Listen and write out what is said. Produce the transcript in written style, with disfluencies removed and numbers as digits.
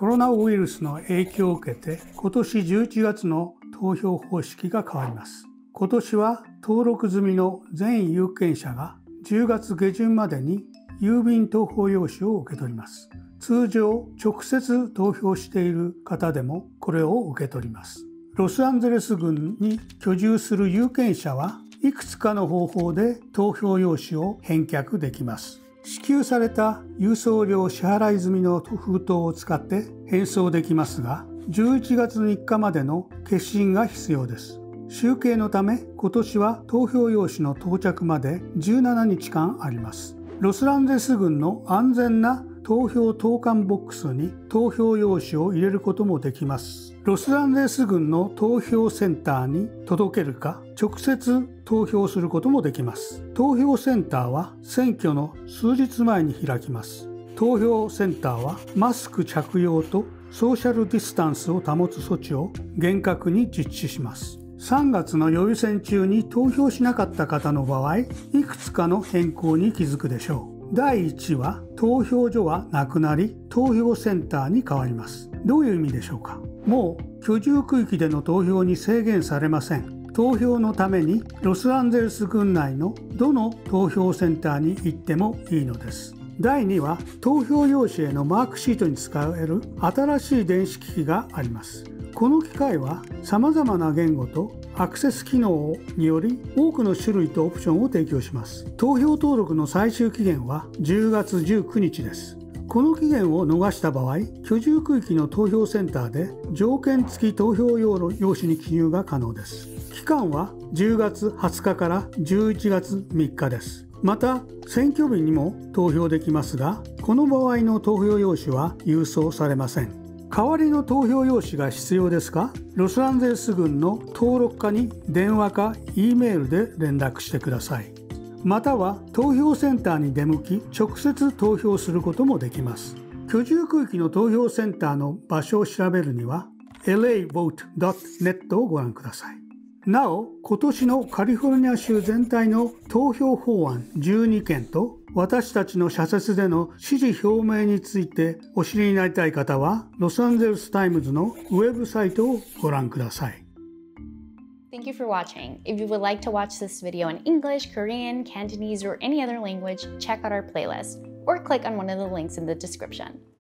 コロナウイルスの影響を受けて今年11月の投票方式が変わります。今年は登録済みの全有権者が10月下旬までに郵便投票用紙を受け取ります。通常直接投票している方でもこれを受け取ります。ロサンゼルス郡に居住する有権者はいくつかの方法で投票用紙を返却できます。支給された郵送料支払い済みの封筒を使って返送できますが、11月3日までの消印が必要です。集計のため今年は投票用紙の到着まで17日間あります。ロサンゼルス郡の安全な投票投函ボックスに投票用紙を入れることもできます。ロサンゼルス郡の投票センターに届けるか、直接投票することもできます。投票センターは選挙の数日前に開きます。投票センターはマスク着用とソーシャルディスタンスを保つ措置を厳格に実施します。3月の予備選中に投票しなかった方の場合、いくつかの変更に気づくでしょう。第1は投票所はなくなり投票センターに変わります。どういう意味でしょうか。もう居住区域での投票に制限されません。投票のためにロサンゼルス郡内のどの投票センターに行ってもいいのです。第2は投票用紙へのマークシートに使える新しい電子機器があります。この機械はさまざまな言語とアクセス機能により多くの種類とオプションを提供します。投票登録の最終期限は10月19日です。この期限を逃した場合、居住区域の投票センターで条件付き投票用紙に記入が可能です。期間は10月20日から11月3日です。また、選挙日にも投票できますが、この場合の投票用紙は郵送されません。代わりの投票用紙が必要ですか？ロサンゼルス郡の登録課に電話か E メールで連絡してください。または投票センターに出向き直接投票することもできます。居住区域の投票センターの場所を調べるには lavote.net をご覧ください。なお、今年のカリフォルニア州全体の投票法案12件と私たちの社説での支持表明についてお知りになりたい方はロサンゼルスタイムズのウェブサイトをご覧ください。 Thank you for watching. If you would like to watch this video in English, Korean, Cantonese, or any other language, check out our playlist or click on one of the links in the description.